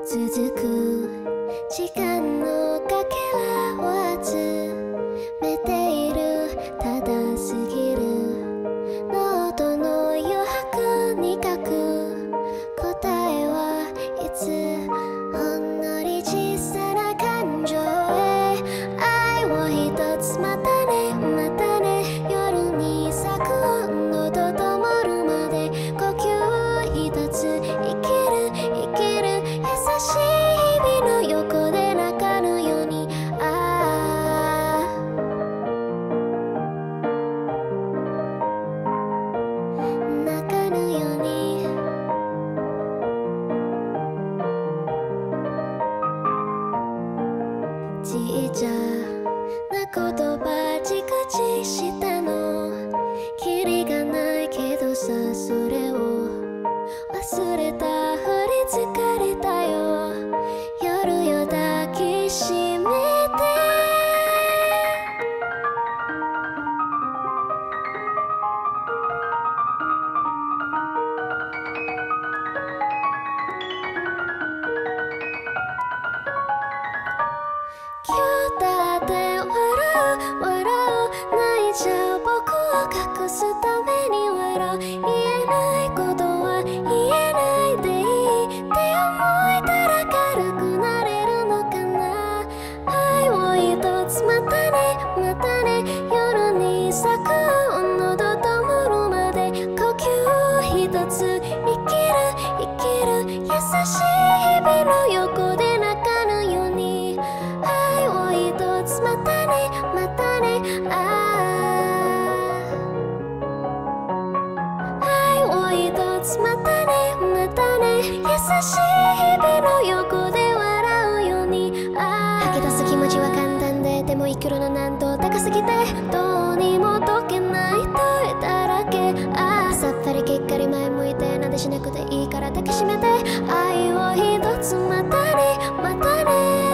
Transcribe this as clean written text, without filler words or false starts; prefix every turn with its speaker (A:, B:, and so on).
A: 続く時間のかけらを集めている。ただ過ぎるノートの余白に書く答えはいつほんのり小さな感情へ愛を一つまたねまたね夜に咲く喉ともるまで呼吸一つ生きる生きる優しい日々の横で泣かぬように泣かぬようにちっちゃな言葉じくちしたのキリがないけどさそれを忘れたふり疲れたよ夜よ抱きしめて今日だって笑う笑う泣いちゃう僕を隠すために笑う言えないことは言えないでいいって思えたら軽くなれるのかな愛を一つまたねまたね夜に咲く喉ともるまで呼吸一つ生きる生きる優しい日々の横で泣かぬように愛を一つまたねまたね愛を一つまたねまたね優しい日々の横で笑うように吐き出す気持ちは簡単でも生きるの難度高すぎてどうにも解けない問いだらけさっぱりきっかり前向いてなんでしなくていいから抱きしめて愛を一つまたねまたね